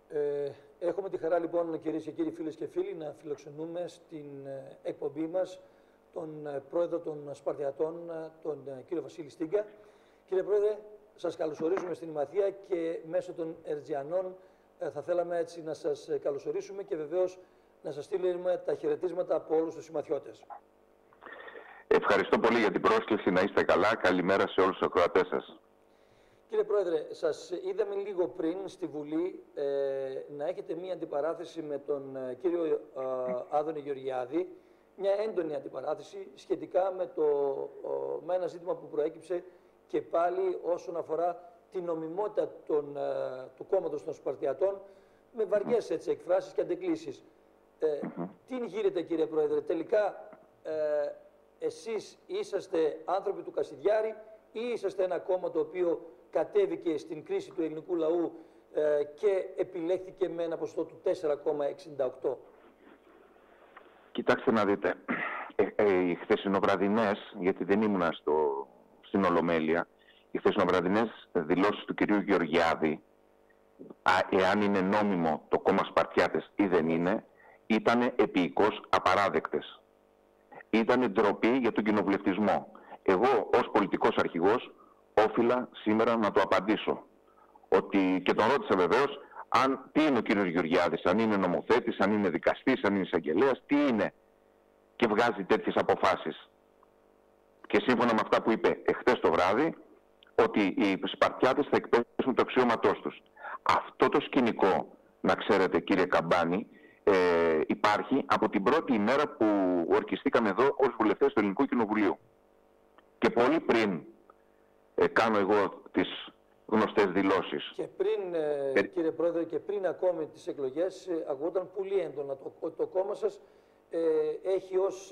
Έχουμε τη χαρά λοιπόν, κυρίες και κύριοι, φίλες και φίλοι, να φιλοξενούμε στην εκπομπή μας τον πρόεδρο των Σπαρτιατών, τον κύριο Βασίλη Στίγκα. Κύριε Πρόεδρε, σας καλωσορίζουμε στην Ημαθία και μέσω των Ερτζιανών θα θέλαμε έτσι να σας καλωσορίσουμε και βεβαίως να σας στείλουμε τα χαιρετίσματα από όλους τους Ημαθιώτες. Ευχαριστώ πολύ για την πρόσκληση, να είστε καλά. Καλημέρα σε όλους τους ακροατές σας. Κύριε Πρόεδρε, σας είδαμε λίγο πριν στη Βουλή να έχετε μία αντιπαράθεση με τον κύριο Άδωνη Γεωργιάδη, μια έντονη αντιπαράθεση σχετικά με ένα ζήτημα που προέκυψε και πάλι όσον αφορά την νομιμότητα του κόμματος των Σπαρτιατών, με βαριές έτσι εκφράσεις και αντεκκλήσεις. Τι γύρετε, κύριε Πρόεδρε, τελικά εσείς είσαστε άνθρωποι του Κασιδιάρη ή είσαστε ένα κόμμα το οποίο κατέβηκε στην κρίση του ελληνικού λαού και επιλέχθηκε με ένα ποσοστό του 4,68? Κοιτάξτε να δείτε, οι χθεσινοβραδινές, γιατί δεν ήμουνα στην Ολομέλεια, οι χθεσινοβραδινές δηλώσεις του κυρίου Γεωργιάδη, εάν είναι νόμιμο το κόμμα Σπαρτιάτες ή δεν είναι, ήταν επίοικως απαράδεκτες. Ήταν ντροπή για τον κοινοβουλευτισμό. Εγώ ως πολιτικός αρχηγός όφιλα σήμερα να το απαντήσω. Και τον ρώτησα βεβαίως τι είναι ο κύριος Γεωργιάδης, αν είναι νομοθέτης, αν είναι δικαστής, αν είναι εισαγγελέας, τι είναι, και βγάζει τέτοιες αποφάσεις. Και σύμφωνα με αυτά που είπε εχθές το βράδυ, ότι οι Σπαρτιάτες θα εκπέσουν το αξιώματός τους. Αυτό το σκηνικό, να ξέρετε κύριε Καμπάνη, υπάρχει από την πρώτη ημέρα που ορκιστήκαμε εδώ ως βουλευτές του Ελληνικού Κοινοβουλίου. Και πολύ πριν κάνω εγώ τις γνωστές δηλώσεις. Και πριν, κύριε Πρόεδρε, και πριν ακόμη τις εκλογές, ακούγονταν πολύ έντονα ότι το κόμμα σας έχει ως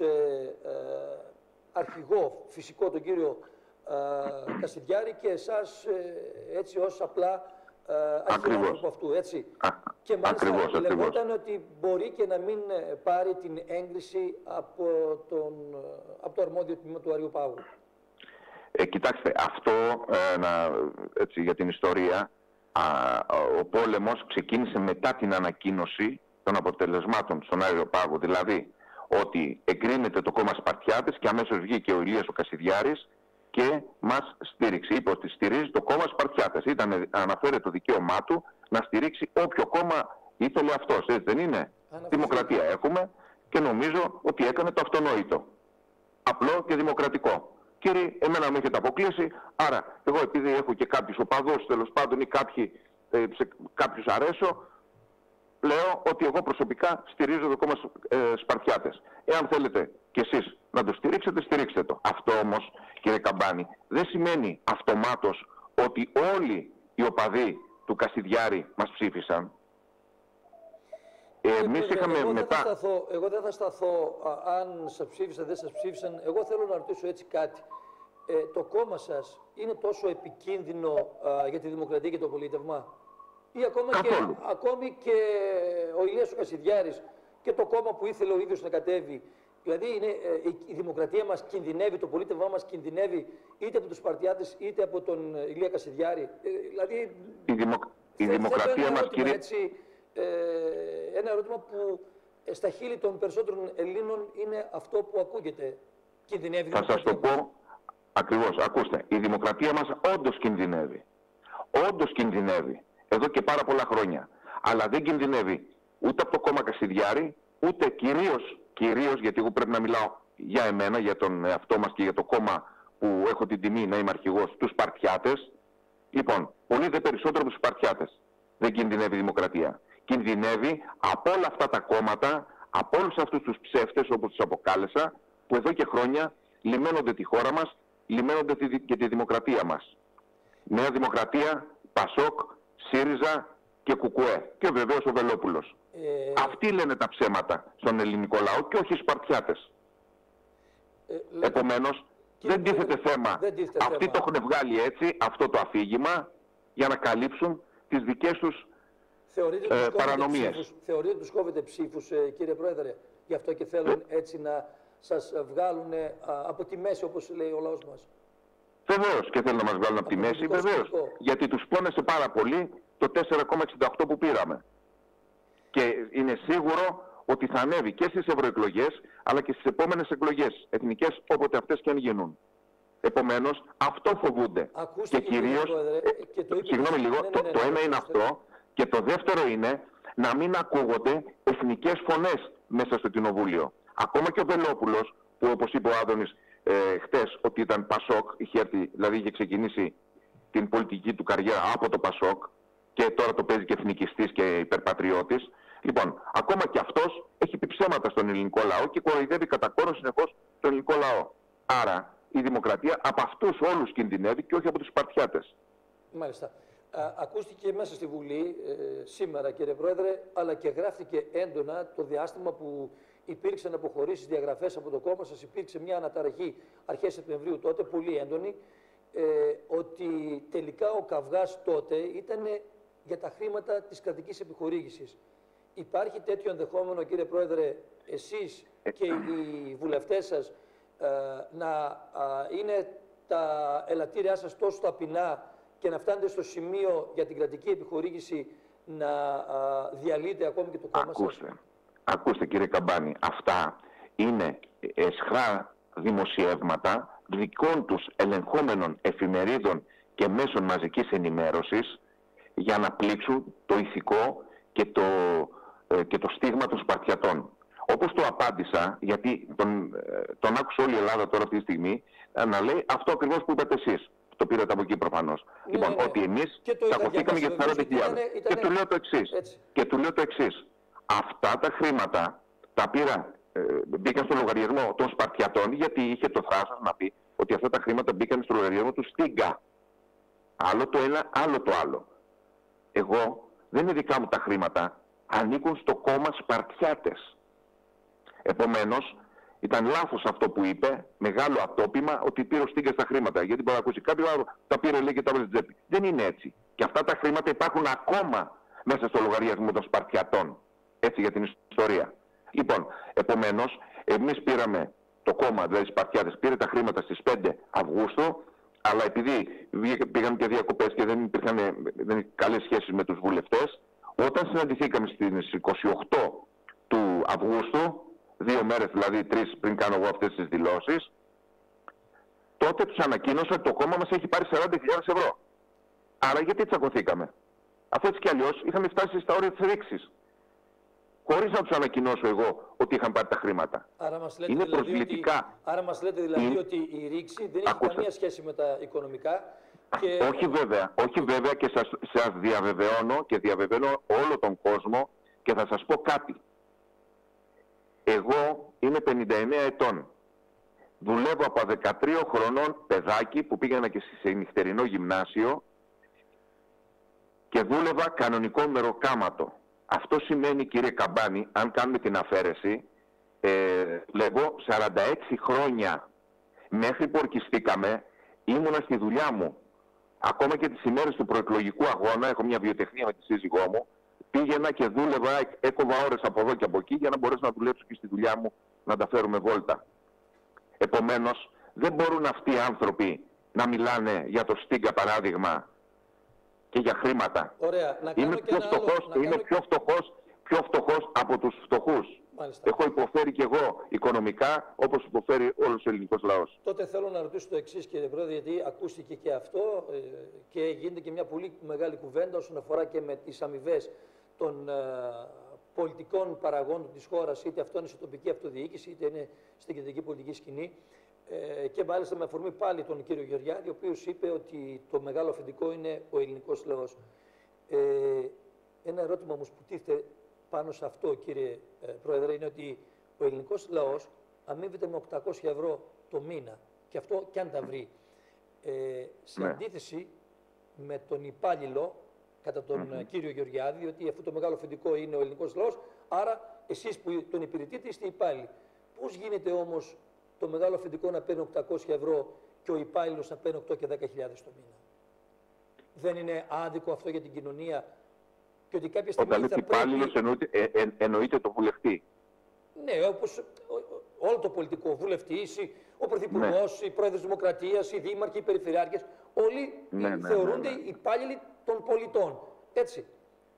αρχηγό φυσικό τον κύριο Κασιδιάρη και εσάς έτσι ως απλά αρχηγό αυτού, έτσι. Και μάλιστα λεγόταν ότι μπορεί και να μην πάρει την έγκριση από το αρμόδιο τμήμα του Αριού Πάγου. Κοιτάξτε, αυτό έτσι, για την ιστορία, ο πόλεμος ξεκίνησε μετά την ανακοίνωση των αποτελεσμάτων στον Άριο Πάγο. Δηλαδή, ότι εγκρίνεται το κόμμα Σπαρτιάτες και αμέσως βγήκε ο Ηλίας ο Κασιδιάρης και μας στήριξε. Είπε ότι στηρίζει το κόμμα Σπαρτιάτες. Αναφέρεται το δικαίωμά του να στηρίξει όποιο κόμμα ήθελε αυτός. Έτσι δεν είναι? Δημοκρατία έχουμε και νομίζω ότι έκανε το αυτονόητο. Απλό και δημοκρατικό. Κύριε, εμένα με έχετε αποκλείσει, άρα εγώ επειδή έχω και κάποιους οπαδούς τέλος πάντων ή κάποιους αρέσω, λέω ότι εγώ προσωπικά στηρίζω το κόμμα Σπαρτιάτες. Εάν θέλετε κι εσείς να το στηρίξετε, στηρίξτε το. Αυτό όμως, κύριε Καμπάνη, δεν σημαίνει αυτομάτως ότι όλοι οι οπαδοί του Κασιδιάρη μας ψήφισαν. Εμείς είχαμε μετά... Εγώ δεν θα σταθώ αν σας ψήφισαν, δεν σας ψήφισαν. Εγώ θέλω να ρωτήσω έτσι κάτι. Το κόμμα σας είναι τόσο επικίνδυνο για τη δημοκρατία και το πολίτευμα? Ή ακόμη και ο Ηλίας ο Κασιδιάρης και το κόμμα που ήθελε ο ίδιος να κατέβει? Δηλαδή η δημοκρατία μας κινδυνεύει, το πολίτευμά μας κινδυνεύει είτε από τους Σπαρτιάτες είτε από τον Ηλία Κασιδιάρη? Δηλαδή η δημοκρατία μας, κύριε... Έτσι, ένα ερώτημα που στα χείλη των περισσότερων Ελλήνων είναι αυτό που ακούγεται. Κινδυνεύει? Θα σας το πω ακριβώς. Ακούστε, η δημοκρατία μας όντως κινδυνεύει. Όντως κινδυνεύει. Εδώ και πάρα πολλά χρόνια. Αλλά δεν κινδυνεύει ούτε από το κόμμα Κασιδιάρη, ούτε κυρίως, γιατί εγώ πρέπει να μιλάω για εμένα, για τον εαυτό μας και για το κόμμα που έχω την τιμή να είμαι αρχηγός, τους Σπαρτιάτες. Λοιπόν, πολύ δε περισσότερο από τους Σπαρτιάτες δεν κινδυνεύει η δημοκρατία. Κινδυνεύει από όλα αυτά τα κόμματα, από όλους αυτούς τους ψεύτες όπως τους αποκάλεσα, που εδώ και χρόνια λιμένονται τη χώρα μας, λιμένονται και τη δημοκρατία μας. Νέα Δημοκρατία, Πασόκ, ΣΥΡΙΖΑ και ΚΚΕ. Και βεβαίως ο Βελόπουλος. Αυτοί λένε τα ψέματα στον ελληνικό λαό και όχι οι Σπαρτιάτες. Επομένως, δεν τίθεται θέμα. Αυτοί το έχουν βγάλει έτσι, αυτό το αφήγημα, για να καλύψουν τις δικές τους παρανομίες. Θεωρείτε ότι τους κόβετε ψήφους, κύριε Πρόεδρε? Γι' αυτό και θέλουν έτσι να σας βγάλουν από τη μέση, όπως λέει ο λαός μας. Βεβαίως και θέλουν να μας βγάλουν από τη μέση, βεβαίως. Γιατί τους πόνεσε πάρα πολύ το 4,68 που πήραμε. Και είναι σίγουρο ότι θα ανέβει και στις ευρωεκλογές, αλλά και στις επόμενες εκλογές εθνικές, όποτε αυτές και αν γίνουν. Επομένως, αυτό φοβούνται. Ακούστε και κυρίως, συγγνώμη λίγο, το ένα είναι αυτό, και το δεύτερο είναι να μην ακούγονται εθνικές φωνές μέσα στο Κοινοβούλιο. Ακόμα και ο Βελόπουλος, που όπως είπε ο Άδωνης χτες ότι ήταν Πασόκ, δηλαδή είχε ξεκινήσει την πολιτική του καριέρα από το Πασόκ και τώρα το παίζει και εθνικιστής και υπερπατριώτης. Λοιπόν, ακόμα και αυτός έχει πει ψέματα στον ελληνικό λαό και κοροϊδεύει κατά κόρο συνεχώς τον ελληνικό λαό. Άρα η δημοκρατία από αυτούς όλους κινδυνεύει και όχι από τους Σπαρτιάτες. Μάλιστα. Ακούστηκε μέσα στη Βουλή σήμερα, κύριε Πρόεδρε, αλλά και γράφτηκε έντονα το διάστημα που υπήρξαν αποχωρήσεις, διαγραφές από το κόμμα σας. Υπήρξε μια αναταραχή αρχές Σεπτεμβρίου τότε, πολύ έντονη, ότι τελικά ο καυγάς τότε ήταν για τα χρήματα της κρατικής επιχορήγησης. Υπάρχει τέτοιο ενδεχόμενο, κύριε Πρόεδρε, εσείς και οι βουλευτές σας να είναι τα ελαττήριά σας τόσο ταπεινά και να φτάνετε στο σημείο για την κρατική επιχορήγηση να διαλύετε ακόμη και το κόμμα σας? Ακούστε κύριε Καμπάνη, αυτά είναι εσχρά δημοσιεύματα δικών τους ελεγχόμενων εφημερίδων και μέσων μαζικής ενημέρωσης για να πλήξουν το ηθικό και το στίγμα των Σπαρτιατών. Όπως το απάντησα, γιατί τον άκουσε όλη η Ελλάδα τώρα αυτή τη στιγμή, να λέει αυτό ακριβώς που είπατε εσείς. Το πήρατε από εκεί προφανώς. Λοιπόν, ότι εμείς τσακωθήκαμε για τις 40.000. Και του λέω το εξής. Αυτά τα χρήματα τα πήρα, μπήκαν στο λογαριασμό των Σπαρτιατών, γιατί είχε το θράσος να πει ότι αυτά τα χρήματα μπήκαν στο λογαριασμό του Στίγκα. Άλλο το ένα, άλλο το άλλο. Εγώ, δεν είναι δικά μου τα χρήματα, ανήκουν στο κόμμα Σπαρτιάτες. Επομένως, ήταν λάθος αυτό που είπε, μεγάλο ατόπιμα, ότι πήρε ο Στίγκα τα χρήματα. Γιατί μπορεί να ακούσει κάποιο άλλο, τα πήρε λέει και τα βάλε στην τσέπη. Δεν είναι έτσι. Και αυτά τα χρήματα υπάρχουν ακόμα μέσα στο λογαριασμό των Σπαρτιατών. Έτσι για την ιστορία. Λοιπόν, επομένως, εμείς πήραμε, το κόμμα, δηλαδή οι Σπαρτιάτες, πήρε τα χρήματα στις 5 Αυγούστου, αλλά επειδή πήγαν και διακοπές και δεν υπήρχαν καλές σχέσεις με τους βουλευτές, όταν συναντηθήκαμε στις 28 του Αυγούστου, 2 μέρες δηλαδή 3 πριν κάνω εγώ αυτές τις δηλώσεις, τότε τους ανακοίνωσα ότι το κόμμα μας έχει πάρει 40.000 ευρώ. Άρα γιατί τσακωθήκαμε? Αφού έτσι κι αλλιώς είχαμε φτάσει στα όρια της ρήξης. Χωρίς να τους ανακοινώσω εγώ ότι είχαν πάρει τα χρήματα. Άρα μας λέτε είναι δηλαδή προσβλητικά. Άρα μας λέτε δηλαδή ότι η ρήξη δεν έχει καμία σχέση με τα οικονομικά. Και... Όχι βέβαια και σας διαβεβαιώνω και διαβεβαιώνω όλο τον κόσμο και θα σας πω κάτι. Εγώ είμαι 59 ετών. Δουλεύω από 13 χρονών παιδάκι που πήγαινα και σε νυχτερινό γυμνάσιο και δούλευα κανονικό μεροκάματο. Αυτό σημαίνει, κύριε Καμπάνη, αν κάνουμε την αφαίρεση, λέγω 46 χρόνια μέχρι που ορκιστήκαμε ήμουνα στη δουλειά μου. Ακόμα και τις ημέρες του προεκλογικού αγώνα, έχω μια βιοτεχνία με τη σύζυγό μου, πήγαινα και δούλευα, έκοβα ώρες από εδώ και από εκεί για να μπορέσω να δουλέψω και στη δουλειά μου να τα φέρουμε βόλτα. Επομένως, δεν μπορούν αυτοί οι άνθρωποι να μιλάνε για το Στίγκα παράδειγμα και για χρήματα. Ωραία. Είμαι πιο φτωχός από τους φτωχούς. Μάλιστα. Έχω υποφέρει κι εγώ οικονομικά όπως υποφέρει όλος ο ελληνικός λαός. Τότε θέλω να ρωτήσω το εξής, κύριε Πρόεδρε, γιατί ακούστηκε και αυτό και γίνεται και μια πολύ μεγάλη κουβέντα όσον αφορά και με τις αμοιβές των πολιτικών παραγόντων της χώρας, είτε αυτό είναι σε τοπική αυτοδιοίκηση, είτε είναι στην κεντρική πολιτική σκηνή. Και μάλιστα με αφορμή πάλι τον κύριο Γεωργιάδη, ο οποίος είπε ότι το μεγάλο αφεντικό είναι ο ελληνικός λαός. Ένα ερώτημα όμως που τίθεται πάνω σε αυτό, κύριε Πρόεδρε, είναι ότι ο ελληνικός λαός αμείβεται με 800 ευρώ το μήνα. Και αυτό κι αν τα βρει. Σε αντίθεση με τον υπάλληλο, κατά τον κύριο Γεωργιάδη, ότι αυτό το μεγάλο αφεντικό είναι ο ελληνικός λαός, άρα εσείς που τον υπηρετείτε είστε υπάλληλοι. Πώς γίνεται όμως το μεγάλο αφεντικό να παίρνει 800 ευρώ και ο υπάλληλος να παίρνει 8 και 10.000 το μήνα? Δεν είναι άδικο αυτό για την κοινωνία? Και ότι κάποια στιγμή όταν λέτε υπάλληλος εννοείται το βουλευτή. Ναι, όπως όλο το πολιτικό, βουλευτής, ο πρωθυπουργός, οι πρόεδρος Δημοκρατίας, οι δήμαρχοι, οι περιφερειάρχες, όλοι θεωρούνται υπάλληλοι των πολιτών. Έτσι.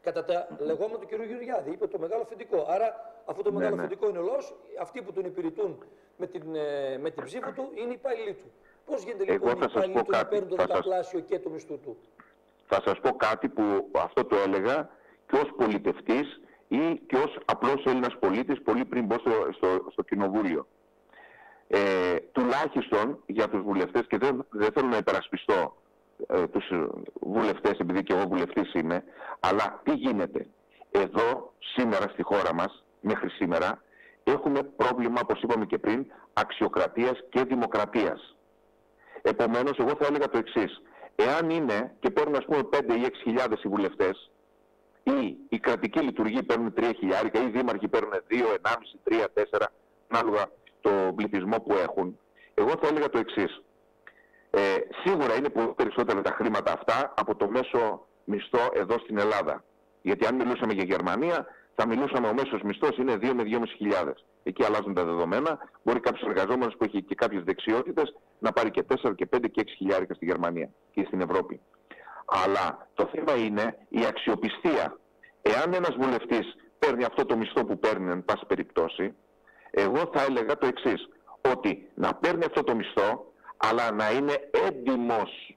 Κατά τα λεγόμενα του κ. Γεωργιάδη, είπε το μεγάλο αφεντικό. Άρα, αφού το μεγάλο αφεντικό είναι ο λαός, αυτοί που τον υπηρετούν με την ψήφο του είναι οι υπάλληλοι του. Πώς γίνεται λοιπόν οι υπάλληλοι του να παίρνουν το δεκαπλάσιο και το μισθού του? Θα σας πω κάτι που αυτό το έλεγα και ως πολιτευτής ή και ως απλός Έλληνας πολίτης πολύ πριν μπω στο κοινοβούλιο. Τουλάχιστον για τους βουλευτές, και δεν θέλω να υπερασπιστώ τους βουλευτές επειδή και εγώ βουλευτής είμαι, αλλά τι γίνεται? Εδώ σήμερα στη χώρα μας, μέχρι σήμερα, έχουμε πρόβλημα, όπως είπαμε και πριν, αξιοκρατίας και δημοκρατίας. Επομένως, εγώ θα έλεγα το εξής. Εάν είναι και παίρνουν ας πούμε 5 ή 6.000 οι βουλευτές, ή οι κρατικοί λειτουργοί παίρνουν 3.000, ή οι δήμαρχοι παίρνουν 2, 1,5, 3, 4, ανάλογα το πληθυσμό που έχουν, εγώ θα έλεγα το εξής. Σίγουρα είναι πολύ περισσότερα τα χρήματα αυτά από το μέσο μισθό εδώ στην Ελλάδα. Γιατί αν μιλούσαμε για Γερμανία, θα μιλούσαμε ο μέσος μισθός είναι 2 με 2.500. Εκεί αλλάζουν τα δεδομένα. Μπορεί κάποιος εργαζόμενος που έχει και κάποιες δεξιότητες να πάρει και 4 και 5 και 6.000 στη Γερμανία και στην Ευρώπη. Αλλά το θέμα είναι η αξιοπιστία. Εάν ένας βουλευτής παίρνει αυτό το μισθό που παίρνει, εν πάση περιπτώσει, εγώ θα έλεγα το εξής. Ότι να παίρνει αυτό το μισθό, αλλά να είναι έντιμος.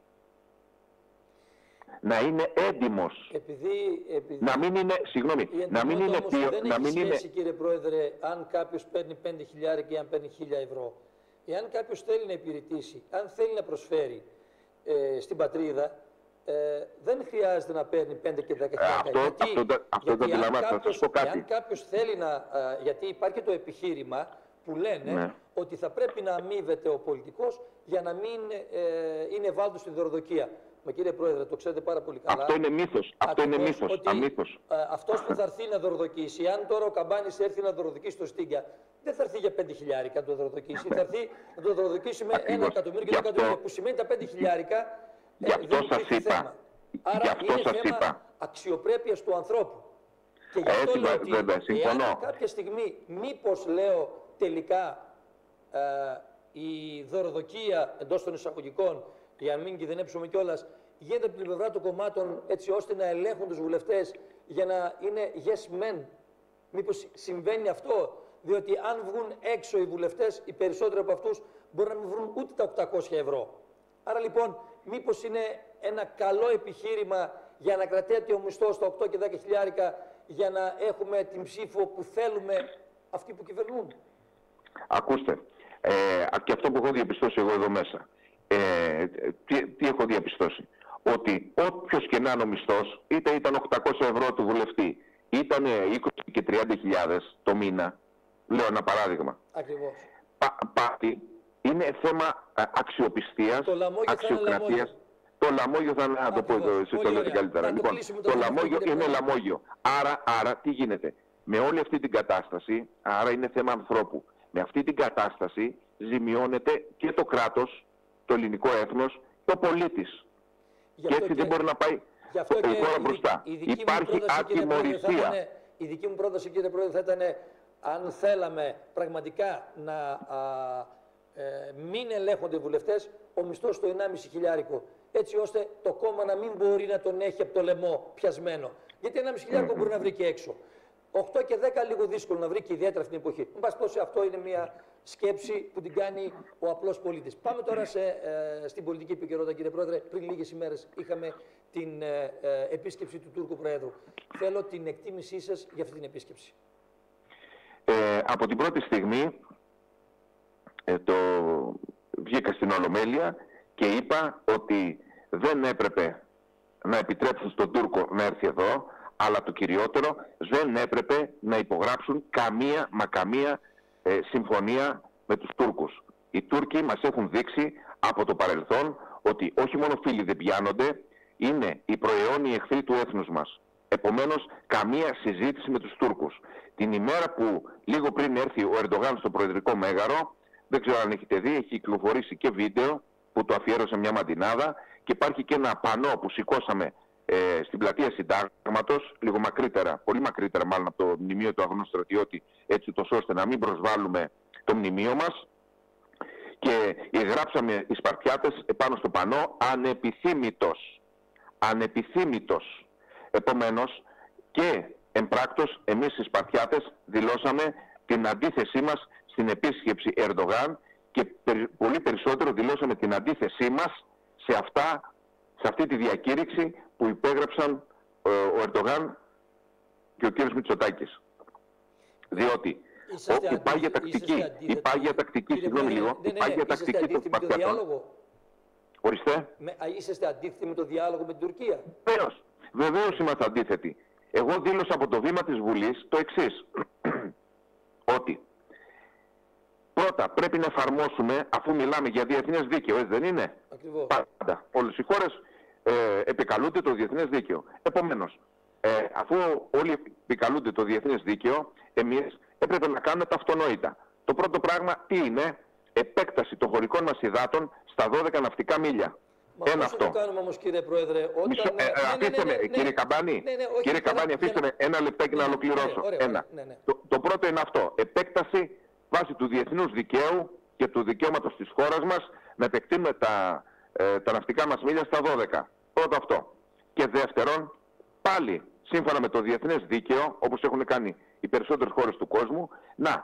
Να είναι έντιμος. Να μην είναι, συγγνώμη, να μην είναι δεν έχει σχέση, κύριε Πρόεδρε, αν κάποιος παίρνει 5.000 ή αν παίρνει 1.000 ευρώ. Εάν κάποιος θέλει να υπηρετήσει, αν θέλει να προσφέρει στην πατρίδα, δεν χρειάζεται να παίρνει 5 και 10.000. Αυτό το αντιλαμβάνομαι. Θα σας πω κάτι. Αν κάποιος θέλει να... γιατί υπάρχει το επιχείρημα που λένε ότι θα πρέπει να αμείβεται ο πολιτικός για να μην είναι ευάλωτος στην δωροδοκία. Μα κύριε Πρόεδρε, το ξέρετε πάρα πολύ καλά. Αυτό είναι μύθος. Αυτό είναι μύθος. Αυτός που θα έρθει να δωροδοκίσει, αν τώρα ο Καμπάνης έρθει να δωροδοκίσει το Στίγκα, δεν θα έρθει για 5.000 να το δωροδοκίσει. Θα έρθει να το δωροδοκίσει με 1 εκατομμύριο και 2 εκατομμύρια, που σημαίνει τα 5.000. Γι' αυτό σας είπα. Άρα είναι θέμα αξιοπρέπειας του ανθρώπου. Και γι' αυτό λέω ότι εάν κάποια στιγμή, μήπως λέω τελικά η δωροδοκία εντός των εισαγωγικών, για να μην κινδυνεύσουμε κιόλας, γίνεται από την πλευρά των κομμάτων έτσι ώστε να ελέγχουν τους βουλευτές για να είναι yes men. Μήπως συμβαίνει αυτό? Διότι αν βγουν έξω οι βουλευτές, οι περισσότεροι από αυτούς μπορεί να μην βρουν ούτε τα 800 ευρώ. Άρα λοιπόν, μήπως είναι ένα καλό επιχείρημα για να κρατάει ο μισθός στα 8 και 10 χιλιάρικα για να έχουμε την ψήφο που θέλουμε αυτοί που κυβερνούν? Ακούστε, και αυτό που έχω διαπιστώσει εγώ εδώ μέσα. Τι έχω διαπιστώσει? Ότι όποιος και να είναι ο μισθός, είτε ήταν 800 ευρώ του βουλευτή, ήταν 20 και 30.000 το μήνα, λέω ένα παράδειγμα. Ακριβώς. Πάλι είναι θέμα αξιοπιστίας, αξιοκρατίας. Το λαμόγιο θα να το πω εδώ, εσείς το λέτε καλύτερα. Λοιπόν, το λαμόγιο είναι λαμόγιο. Άρα τι γίνεται? Με όλη αυτή την κατάσταση, άρα είναι θέμα ανθρώπου. Με αυτή την κατάσταση ζημιώνεται και το κράτος, το ελληνικό έθνος, το πολίτης. Και έτσι δεν μπορεί να πάει η χώρα μπροστά. Υπάρχει ατιμωρησία. Η δική μου πρόταση, κύριε Πρόεδρε, θα ήταν αν θέλαμε πραγματικά να μην ελέγχονται οι βουλευτές, ο μισθός στο 1,5 χιλιάρικο. Έτσι ώστε το κόμμα να μην μπορεί να τον έχει από το λαιμό πιασμένο. Γιατί 1,5 χιλιάρικο μπορεί να βρει και έξω. 8 και 10 λίγο δύσκολο να βρει και ιδιαίτερα αυτή την εποχή. Εν πάση περιπτώσει, αυτό είναι μια σκέψη που την κάνει ο απλός πολίτης. Πάμε τώρα στην πολιτική επικαιρότητα, κύριε Πρόεδρε. Πριν λίγες ημέρες είχαμε την επίσκεψη του Τούρκου Προέδρου. Θέλω την εκτίμησή σας για αυτή την επίσκεψη. Από την πρώτη στιγμή βγήκα στην Ολομέλεια και είπα ότι δεν έπρεπε να επιτρέψουν στον Τούρκο να έρθει εδώ, αλλά το κυριότερο, δεν έπρεπε να υπογράψουν καμία συμφωνία με τους Τούρκους. Οι Τούρκοι μας έχουν δείξει από το παρελθόν ότι όχι μόνο φίλοι δεν πιάνονται, είναι οι προαιώνιοι εχθροί του έθνους μας. Επομένως, καμία συζήτηση με τους Τούρκους. Την ημέρα που λίγο πριν έρθει ο Ερντογάν στο Προεδρικό Μέγαρο, δεν ξέρω αν έχετε δει, έχει κυκλοφορήσει και βίντεο που το αφιέρωσε μια μαντινάδα και υπάρχει και ένα πανό που σηκώσαμε στην πλατεία Συντάγματος, λίγο μακρύτερα, πολύ μακρύτερα μάλλον από το μνημείο του Αγνού Στρατιώτη, έτσι ώστε να μην προσβάλλουμε το μνημείο μας, και γράψαμε οι Σπαρτιάτες επάνω στο πανό ανεπιθύμητος. Ανεπιθύμητος. Επομένως, Και εμπράκτος εμείς οι Σπαρτιάτες δηλώσαμε την αντίθεσή μας στην επίσκεψη Ερντογάν και πολύ περισσότερο δηλώσαμε την αντίθεσή μας σε αυτή τη διακήρυξη που υπέγραψαν ο Ερντογάν και ο κύριος Μητσοτάκης. Διότι η πάγια τακτική, συγγνώμη λίγο, η πάγια τακτική των Σπαρτιατών. Ορίστε. Είσαστε αντίθετοι με το διάλογο με την Τουρκία? Βεβαίως είμαστε αντίθετοι. Εγώ δήλωσα από το βήμα της Βουλής το εξής. Ότι πρώτα πρέπει να εφαρμόσουμε, αφού μιλάμε για διεθνές δίκαιο, έτσι δεν είναι? Ακριβώς. Πάντα. Όλες οι χώρες επικαλούνται το διεθνές δίκαιο. Επομένως, αφού όλοι επικαλούνται το διεθνές δίκαιο, εμείς έπρεπε να κάνουμε τα αυτονόητα. Το πρώτο πράγμα τι είναι? Επέκταση των χωρικών μας υδάτων στα 12 ναυτικά μίλια. Ένα αυτό. Το κάνουμε όμως, κύριε Πρόεδρε, όταν... Αφήστε με, κύριε Καμπάνη, κύριε Καμπάνη, αφήστε με ένα λεπτάκι να ολοκληρώσω. Το πρώτο είναι αυτό. Επέκταση βάσει του διεθνούς δικαίου και του δικαιώματος της χώρας μας να επεκτείνουμε τα ναυτικά μας μίλια στα 12. Πρώτο αυτό. Και δεύτερον, πάλι σύμφωνα με το διεθνές δίκαιο, όπως έχουν κάνει οι περισσότερες χώρες του κόσμου, να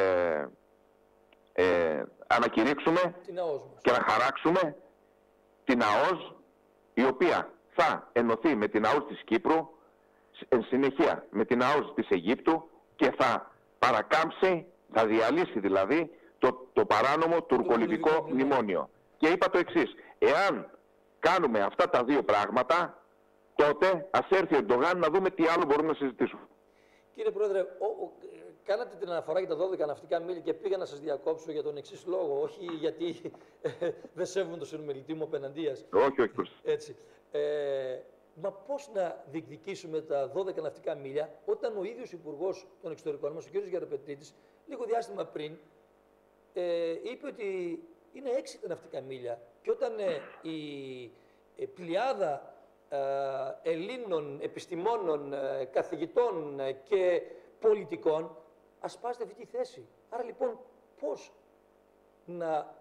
ανακηρύξουμε και να χαράξουμε την ΑΟΣ, η οποία θα ενωθεί με την ΑΟΣ της Κύπρου, εν συνεχεία με την ΑΟΣ της Αιγύπτου και θα παρακάμψει, θα διαλύσει δηλαδή το παράνομο τουρκολιβικό μνημόνιο. Και είπα το εξής, εάν κάνουμε αυτά τα δύο πράγματα, τότε ας έρθει ο Ερντογάν να δούμε τι άλλο μπορούμε να συζητήσουμε. Κύριε Πρόεδρε, κάνατε την αναφορά για τα 12 ναυτικά μίλια και πήγα να σας διακόψω για τον εξής λόγο, όχι γιατί δεν σέβομαι τον συνομιλητή μου απέναντίας. Όχι. Έτσι. Μα πώς να διεκδικήσουμε τα 12 ναυτικά μίλια όταν ο ίδιος Υπουργός των Εξωτερικών μας, ο κ. Γεραπετρίτης, λίγο διάστημα πριν, είπε ότι είναι 6 τα ναυτικά μίλια και όταν η πλειάδα Ελλήνων επιστημόνων, καθηγητών και πολιτικών ασπάζεται αυτή τη θέση. Άρα λοιπόν πώς να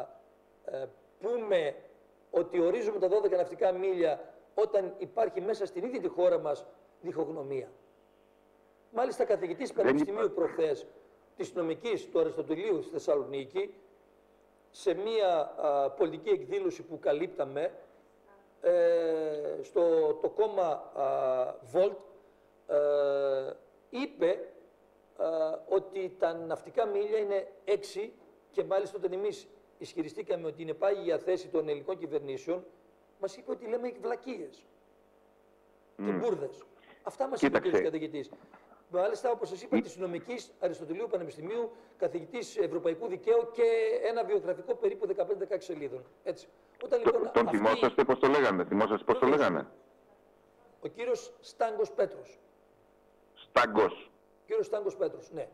πούμε ότι ορίζουμε τα 12 ναυτικά μίλια όταν υπάρχει μέσα στην ίδια τη χώρα μας διχογνωμία? Μάλιστα καθηγητής πανεπιστημίου προχθές της νομικής του Αριστοτελείου στη Θεσσαλονίκη, σε μία πολιτική εκδήλωση που καλύπταμε το κόμμα Volt, είπε ότι τα ναυτικά μίλια είναι 6 και μάλιστα όταν εμείς ισχυριστήκαμε ότι είναι πάγια θέση των ελληνικών κυβερνήσεων, μας είπε ότι λέμε βλακίες και μπουρδες. Αυτά μας είπε ο κ. καθηγητής. Μάλιστα, όπως σας είπα, της νομικής Αριστοτελείου Πανεπιστημίου, καθηγητής Ευρωπαϊκού Δικαίου και ένα βιογραφικό περίπου 15-16 σελίδων. Έτσι. Όταν, λοιπόν, τον θυμόσαστε πώς το λέγανε? Ο κύριος Στάγκος Πέτρος. Στάγκος. Ο κύριος Στάγκος Πέτρος, ναι.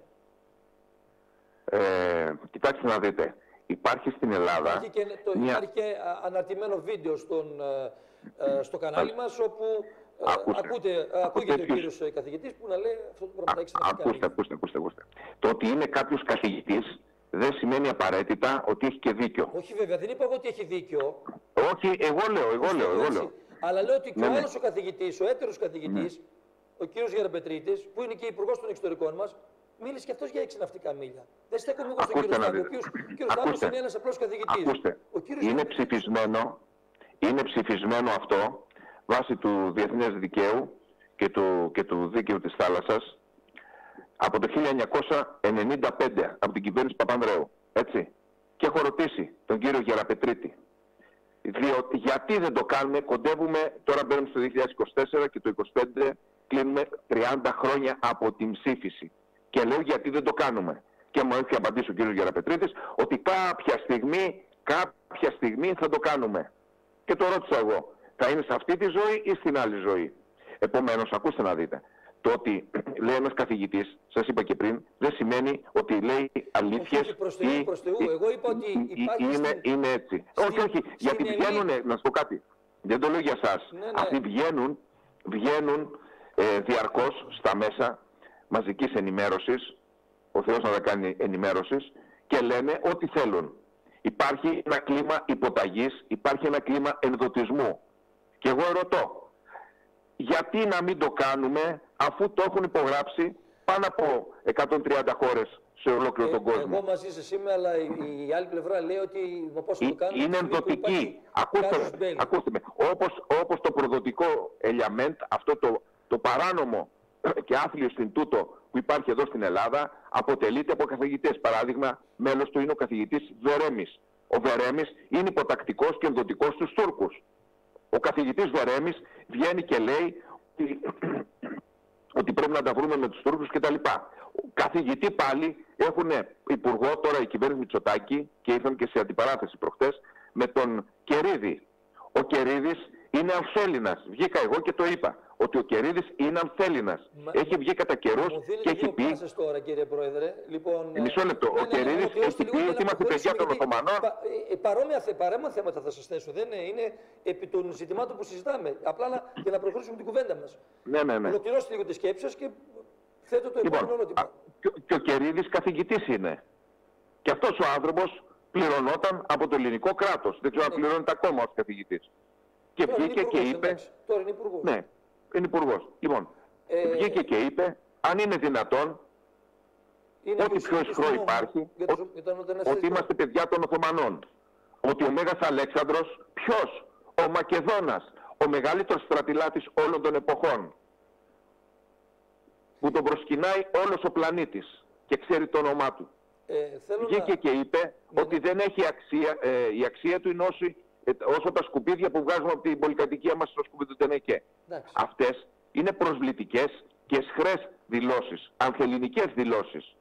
Κοιτάξτε να δείτε. Υπάρχει στην Ελλάδα... Υπάρχει και αναρτημένο βίντεο στο κανάλι μας, όπου ακούγεται ο κύριος καθηγητής που να λέει αυτό το πράγμα. Ακούστε. Το ότι είναι κάποιος καθηγητής δεν σημαίνει απαραίτητα ότι έχει και δίκιο. Όχι βέβαια, δεν είπα εγώ ότι έχει δίκιο. Όχι, εγώ λέω. Αλλά λέω ότι και ο άλλος ο καθηγητής, ο έτερος καθηγητής, ο κύριος Γεραπετρίτης, που είναι και υπουργός των εξωτερικών μας, μίλησε και αυτός για 6 ναυτικά μίλια. Δεν στέκομαι εγώ στον κύριο Στάγκο. Ο κύριος Στάγκος είναι ένας απλός καθηγητής. Ακούστε, είναι ψηφισμένο αυτό βάσει του διεθνές δικαίου και του δίκαιου της θάλασσας από το 1995, από την κυβέρνηση Παπανδρέου. Έτσι. Και έχω ρωτήσει τον κύριο Γεραπετρίτη, διότι γιατί δεν το κάνουμε? Κοντεύουμε, τώρα μπαίνουμε στο 2024 και το 2025 κλείνουμε 30 χρόνια από την ψήφιση. Και λέω γιατί δεν το κάνουμε. Και μου έχει απαντήσει ο κύριος Γεραπετρίτης ότι κάποια στιγμή θα το κάνουμε. Και το ρώτησα εγώ, θα είναι σε αυτή τη ζωή ή στην άλλη ζωή? Επομένως, ακούστε να δείτε. Το ότι λέει ένας καθηγητής, σας είπα και πριν, δεν σημαίνει ότι λέει αλήθειες. Όχι, προς Θεού. Εγώ είπα ότι υπάρχει είναι έτσι. Όχι, γιατί βγαίνουνε, να σου πω κάτι. Δεν το λέω για σας. Ναι. Αυτοί βγαίνουν διαρκώς στα μέσα μαζικής ενημέρωσης, ο Θεός να τα κάνει ενημέρωσης, και λένε ό,τι θέλουν. Υπάρχει ένα κλίμα υποταγής, υπάρχει ένα κλίμα ενδοτισμού. Και εγώ ρωτώ, γιατί να μην το κάνουμε αφού το έχουν υπογράψει πάνω από 130 χώρες σε ολόκληρο τον κόσμο. Εγώ μαζί σας είμαι, αλλά η άλλη πλευρά λέει ότι πώς θα το κάνουμε. Είναι ενδοτική. Ακούστε με. Όπως το προδοτικό ελιαμέντ, αυτό το παράνομο και άθλιο στην τούτο που υπάρχει εδώ στην Ελλάδα, αποτελείται από καθηγητές. Παράδειγμα, μέλος του είναι ο καθηγητής Βερέμης. Ο Βερέμης είναι υποτακτικός και ενδοτικός στους Τούρκους. Ο καθηγητής Βερέμης βγαίνει και λέει ότι πρέπει να τα βρούμε με τους Τούρκους κτλ. Καθηγητή πάλι έχουν υπουργό τώρα η κυβέρνηση Μητσοτάκη και ήρθαν και σε αντιπαράθεση προχτές με τον Κερίδη. Ο Κερίδης είναι Ανθέλληνας. Βγήκα εγώ και το είπα ότι ο Κερίδης είναι Ανθέλληνας. Έχει βγει κατά καιρούς και έχει πει... Τώρα, κύριε Πρόεδρε. Λοιπόν, μισό λεπτό. Ο Κερίδης έχει πει ότι είμαστε παιδιά των Οθωμανών. Παρόμοια θέματα θα σας θέσω. Δεν είναι επί των ζητημάτων που συζητάμε. Απλά για να προχωρήσουμε την κουβέντα μας. Ναι. Ολοκληρώστε λίγο τη σκέψη σας και θέτω το επόμενο ερώτημα. Και ο Κερίδης καθηγητής είναι. Και αυτός ο άνθρωπος πληρωνόταν από το ελληνικό κράτος. Δεν ξέρω αν πληρώνεται ακόμα ως καθηγητής. Και βγήκε και είπε... Τώρα είναι υπουργός. Ναι, είναι υπουργός. Λοιπόν, βγήκε και είπε, αν είναι δυνατόν, ό,τι πιο ισχυρό υπάρχει, ότι είμαστε παιδιά των Οθωμανών. Ότι ο Μέγας Αλέξανδρος, ποιος? Ο Μακεδόνας, ο μεγαλύτερος στρατηλάτης όλων των εποχών, που τον προσκυνάει όλος ο πλανήτης και ξέρει το όνομά του. Βγήκε και είπε ότι δεν έχει αξία, η αξία του είναι όσο τα σκουπίδια που βγάζουμε από την πολυκατοικία μας στο σκουπίδι του Τενεκέ. Αυτές είναι προσβλητικές και αισχρές δηλώσεις, ανθελληνικές δηλώσεις.